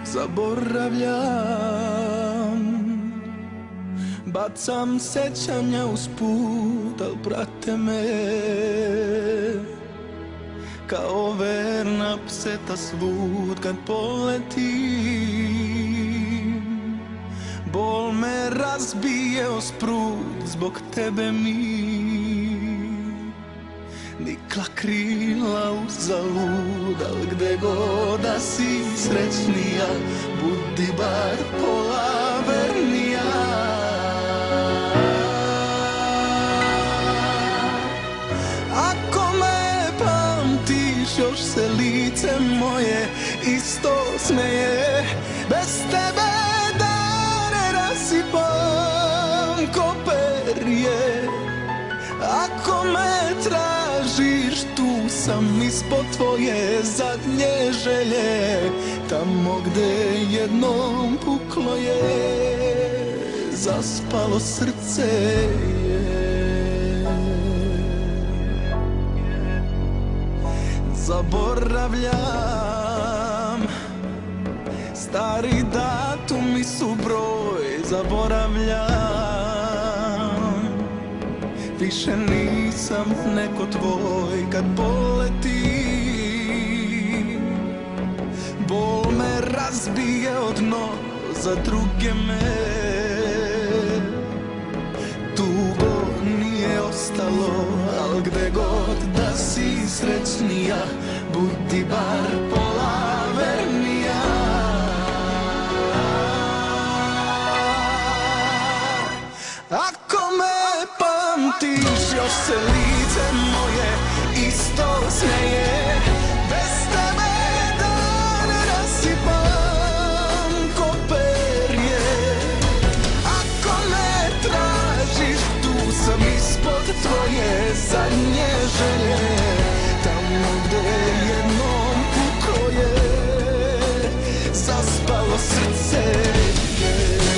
zaboravljam. Bacam sećanja usput, al prate me kao verna pseta svud kad poletim. Bol me razbije o sprud, zbog tebe mi nikla krila uzalud. Al gde god da si srećnija, budi bar pola vernija. Ako me pamtiš, još se lice moje isto smeje. Bez tebe dane rasipam ko perje. Ako me tražiš, tu sam ispod tvoje zadnje želje. Tamo gde jednom puklo je, zaspalo srce je. Zaboravljam, stari datumi su broj, zaboravljam. Više nisam neko tvoj kad poletim. Bol me razbije od dno, za druge me tugo nije ostalo. Al gde god da si srećnija, budi bar pola vernija. Ako me pamtiš, još se lice moje isto smeje. Bez tebe dane rasipam ko perje. Ako me tražiš, tu sam ispod tvoje zadnje želje. Tamo gde jednom puklo je, zaspalo srce je.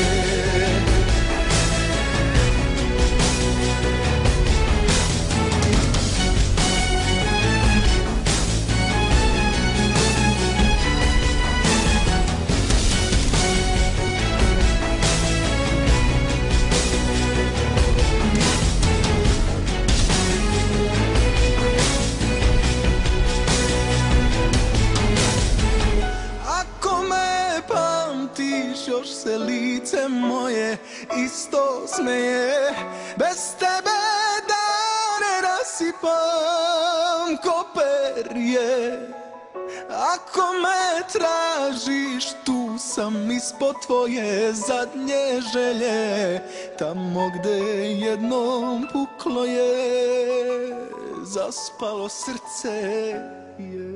Još se lice moje isto smeje. Bez tebe dane rasipam ko perje. Ako me tražiš, tu sam ispod tvoje zadnje želje. Tamo gde jednom puklo je, zaspalo srce je.